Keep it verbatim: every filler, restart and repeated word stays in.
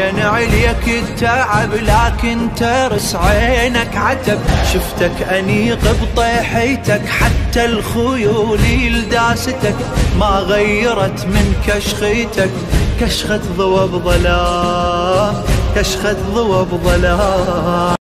بين عليك التعب لكن ترس عينك عتب. شفتك أنيق بطيحيتك حتى الخيول لداستك ما غيرت من كشخيتك. كشخة ضوى بظلام كشخة ضوى بظلام.